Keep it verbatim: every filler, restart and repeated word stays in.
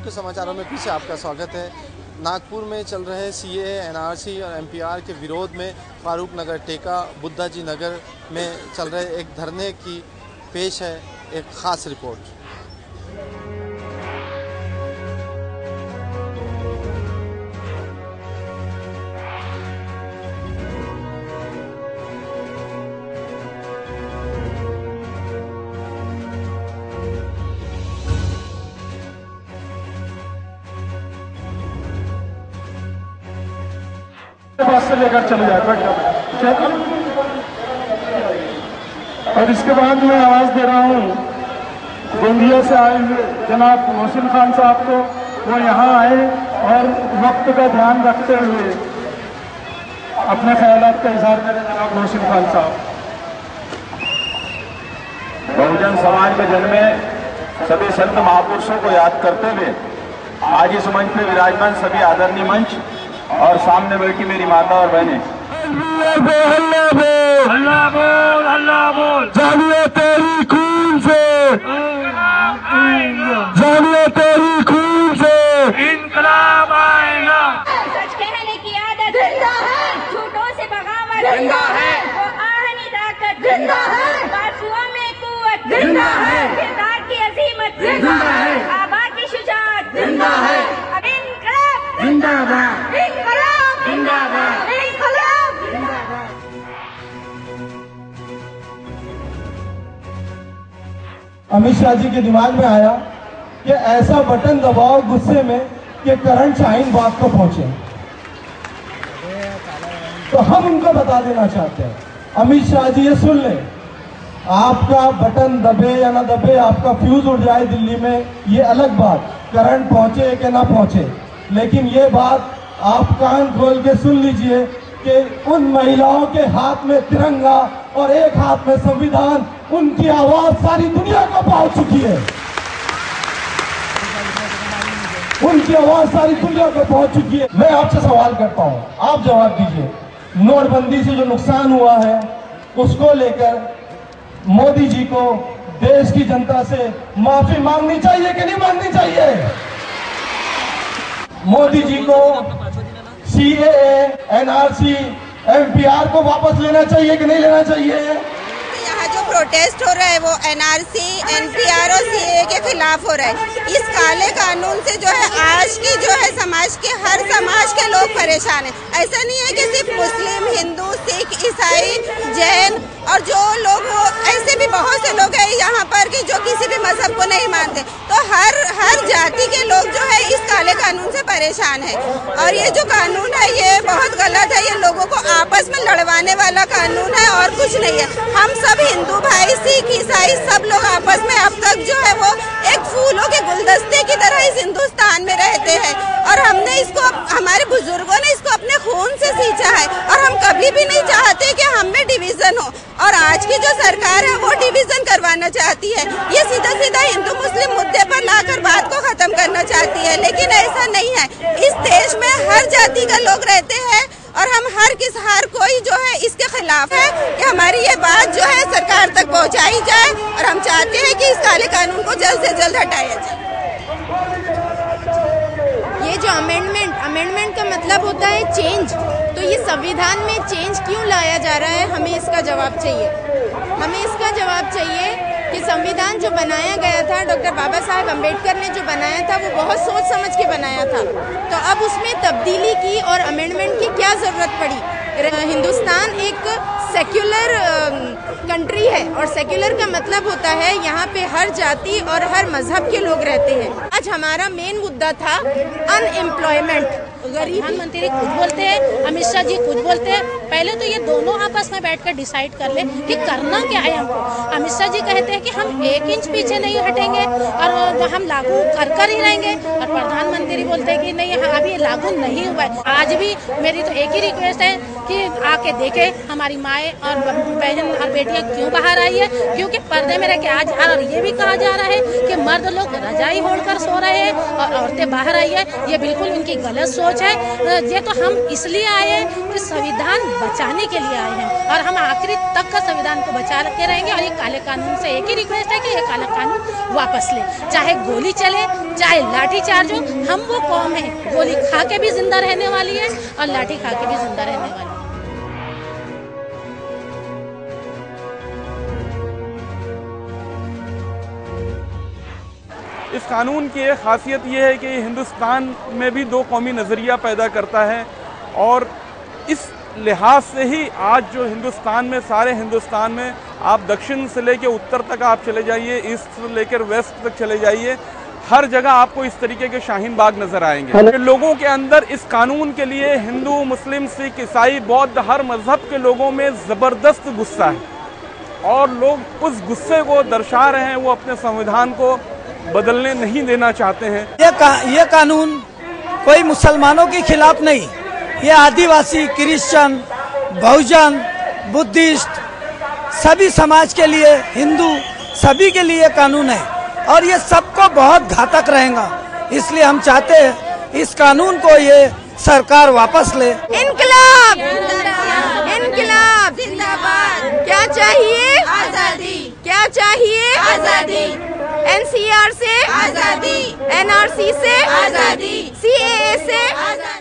मुख्य समाचारों में फिर से आपका स्वागत है। नागपुर में चल रहे सी ए, एन आर सी और एम पी आर के विरोध में फारूक नगर टेका बुद्धा जी नगर में चल रहे एक धरने की पेश है एक ख़ास रिपोर्ट। बस से लेकर चले जाए बैठ जाओ। और इसके बाद मैं आवाज दे रहा हूँ गोंदिया से आए हुए जनाब मोहसिन खान साहब को, वो यहाँ आए और वक्त का ध्यान रखते हुए अपने ख्यालात का इजहार करें। जनाब मोहसिन खान साहब। बहुजन समाज में जन्मे सभी संत महापुरुषों को याद करते हुए आज इस मंच पे विराजमान सभी आदरणीय मंच और सामने बैठी मेरी माता और बहनें, अल्लाह बोल अल्लाह बोल अल्लाह बोल जानिए तेरी खून से, जानिए तेरी खून से इनकलाब आएगा। सच कहने की आदत जिंदा है, झूठों से बगावत जिंदा है, वो आहनी ताकत जिंदा है, बाजुओं में कुव्वत जिंदा है, किरदार की अजीमत जिंदा है, आबा की शुजाअत जिंदा है। अब इनकलाब जिंदाबाद, इनकलाब जिंदाबाद, इनकलाब जिंदाबाद। अमित शाह जी के दिमाग में आया कि ऐसा बटन दबाओ गुस्से में कि करंट शाहीन बाग को पहुंचे। तो हम उनको बता देना चाहते हैं, अमित शाह जी ये सुन लें, आपका बटन दबे या ना दबे, आपका फ्यूज उड़ जाए दिल्ली में, ये अलग बात, करंट पहुंचे कि ना पहुंचे, लेकिन ये बात आप कान खोल के सुन लीजिए कि उन महिलाओं के हाथ में तिरंगा और एक हाथ में संविधान, उनकी आवाज सारी दुनिया को पहुंच चुकी है। उनकी आवाज सारी दुनिया को पहुंच चुकी है। मैं आपसे सवाल करता हूं, आप जवाब दीजिए, नोटबंदी से जो नुकसान हुआ है उसको लेकर मोदी जी को देश की जनता से माफी मांगनी चाहिए कि नहीं मांगनी चाहिए? मोदी जी को C A, N R C, M P R को वापस लेना चाहिए कि नहीं लेना चाहिए? यहाँ जो प्रोटेस्ट हो रहा है वो N R C, N P R और सी ए के खिलाफ हो रहा है। इस काले कानून से जो है आज की जो है समाज के हर समाज के लोग परेशान हैं। ऐसा नहीं है कि सिर्फ मुस्लिम, हिंदू, सिख, ईसाई, जैन और जो लोग वो ऐसे भी बहुत से लोग हैं यहाँ पर कि जो किसी भी मजहब को नहीं मानते। तो हर हर जाति के लोग जो है इस काले कानून से परेशान है। और ये जो कानून है ये बहुत गलत है, ये लोगों को आपस में लड़वाने वाला कानून है और कुछ नहीं है। हम सब हिंदू भाई, सिख, ईसाई सब लोग आपस में अब तक जो है वो एक फूलों के गुलदस्ते की तरह इस हिंदुस्तान में रहते हैं और हमने इसको, हमारे बुजुर्गों ने इसको अपने खून से सींचा है और हम कभी भी नहीं चाहते कि हम में डिवीजन हो। और आज की जो सरकार है वो डिवीजन करवाना चाहती है, ये सीधा सीधा हिंदू मुस्लिम मुद्दे पर लाकर बात को खत्म करना चाहती है, लेकिन ऐसा नहीं है। इस देश में हर जाति का लोग रहते हैं और हम हर किस हर कोई जो है इसके खिलाफ है कि हमारी ये बात जो है सरकार तक पहुंचाई जाए और हम चाहते हैं कि इस काले कानून को जल्द से जल्द हटाया जाए। ये जो अमेंडमेंट अमेंडमेंट का मतलब होता है चेंज, तो ये संविधान में चेंज क्यों लाया जा रहा है, हमें इसका जवाब चाहिए। हमें इसका जवाब चाहिए कि संविधान जो बनाया गया था, डॉक्टर बाबा साहब अम्बेडकर ने जो बनाया था वो बहुत सोच समझ के बनाया था, तो अब उसमें तब्दीली की और अमेंडमेंट की क्या जरूरत पड़ी? हिंदुस्तान एक सेक्युलर कंट्री है और सेक्युलर का मतलब होता है यहाँ पे हर जाति और हर मजहब के लोग रहते हैं। आज हमारा मेन मुद्दा था अनएम्प्लॉयमेंट। प्रधानमंत्री खुद बोलते हैं, अमित शाह जी खुद बोलते हैं, पहले तो ये दोनों आपस में बैठकर डिसाइड कर ले कि करना क्या है हमको। अमित शाह जी कहते हैं कि हम एक इंच पीछे नहीं हटेंगे और हम लागू कर कर ही रहेंगे, और प्रधानमंत्री बोलते हैं कि नहीं अभी लागू नहीं हुआ है। आज भी मेरी तो एक ही रिक्वेस्ट है कि आके देखे हमारी माएँ और बहन और बेटियाँ क्यों बाहर आई है, क्योंकि पर्दे में रह के आज और ये भी कहा जा रहा है कि मर्द लोग रजाई ओढ़कर सो रहे हैं और औरतें बाहर आई है। ये बिल्कुल उनकी गलत सोच है। ये तो हम इसलिए आए हैं कि संविधान बचाने के लिए आए हैं और हम आखिरी तक का संविधान को बचा के रहेंगे। और ये काले कानून से एक ही रिक्वेस्ट है कि ये काला कानून वापस ले, चाहे गोली चले चाहे लाठी चार्ज हो। हम वो कौम है गोली खा के भी जिंदा रहने वाली है और लाठी खा के भी जिंदा रहने वाली है। इस कानून की एक खासियत ये है कि हिंदुस्तान में भी दो कौमी नज़रिया पैदा करता है और इस लिहाज से ही आज जो हिंदुस्तान में सारे हिंदुस्तान में आप दक्षिण से लेकर उत्तर तक आप चले जाइए, ईस्ट से लेकर वेस्ट तक चले जाइए, हर जगह आपको इस तरीके के शाहीन बाग नजर आएंगे। लोगों के अंदर इस कानून के लिए हिंदू, मुस्लिम, सिख, ईसाई, बौद्ध हर मजहब के लोगों में ज़बरदस्त गुस्सा है और लोग उस गुस्से को दर्शा रहे हैं। वो अपने संविधान को बदलने नहीं देना चाहते हैं। ये का, ये कानून कोई मुसलमानों के खिलाफ नहीं, ये आदिवासी, क्रिश्चियन, बहुजन, बुद्धिस्ट सभी समाज के लिए, हिंदू सभी के लिए कानून है और ये सबको बहुत घातक रहेगा। इसलिए हम चाहते हैं इस कानून को ये सरकार वापस ले। इनकलाब इनकलाब जिंदाबाद। क्या चाहिए? आजादी। क्या चाहिए? आजादी। एनसीआर से आजादी, एनआरसी से आजादी, सीएए से आजादी।